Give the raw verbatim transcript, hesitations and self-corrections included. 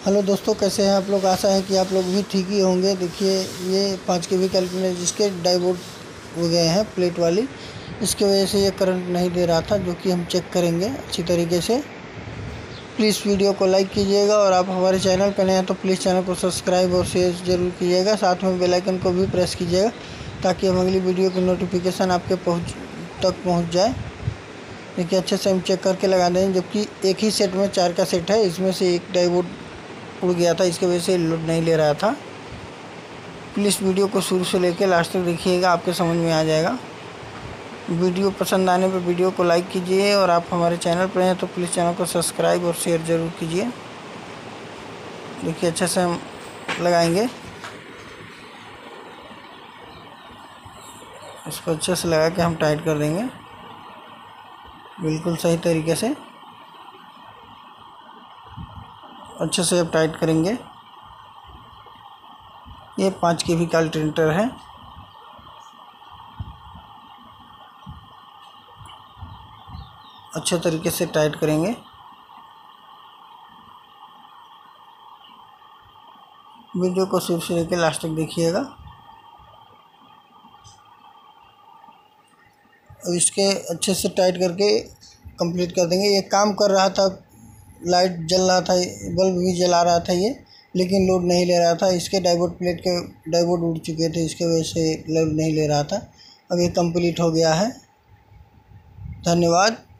Hello दोस्तों, कैसे हैं आप लोग। आशा है कि आप लोग भी ठीक ही होंगे। देखिए, ये पाँच के वी कैलकुलेटर जिसके डायोड हो गए हैं प्लेट वाली, इसकी वजह से ये करंट नहीं दे रहा था, जो कि हम चेक करेंगे अच्छी तरीके से। प्लीज़ वीडियो को लाइक कीजिएगा और आप हमारे चैनल पर नए हैं तो प्लीज़ चैनल को सब्सक्राइब और शेयर ज़रूर कीजिएगा। साथ में बेल आइकन को भी प्रेस कीजिएगा ताकि हम अगली वीडियो की नोटिफिकेशन आपके पहुँच तक पहुँच जाए। देखिए, अच्छे से हम चेक करके लगा देंगे, जबकि एक ही सेट में चार का सेट है, इसमें से एक डायोड उड़ गया था, इसके वजह से लोड नहीं ले रहा था। प्लीज़ वीडियो को शुरू से लेकर लास्ट तक देखिएगा, आपके समझ में आ जाएगा। वीडियो पसंद आने पर वीडियो को लाइक कीजिए और आप हमारे चैनल पर हैं तो प्लीज़ चैनल को सब्सक्राइब और शेयर ज़रूर कीजिए। देखिए, अच्छे से हम लगाएंगे, इसको अच्छे से लगा के हम टाइट कर देंगे बिल्कुल सही तरीके से। अच्छे से अब टाइट करेंगे। ये पाँच के वी का अल्टरनेटर है। अच्छे तरीके से टाइट करेंगे। वीडियो को शुरू से लेकर लास्ट तक देखिएगा। अब इसके अच्छे से टाइट करके कंप्लीट कर देंगे। ये काम कर रहा था, लाइट जल रहा था, बल्ब भी जला रहा था ये, लेकिन लोड नहीं ले रहा था। इसके डायोड प्लेट के डायोड उड़ चुके थे, इसके वजह से लोड नहीं ले रहा था। अब ये कंप्लीट हो गया है। धन्यवाद।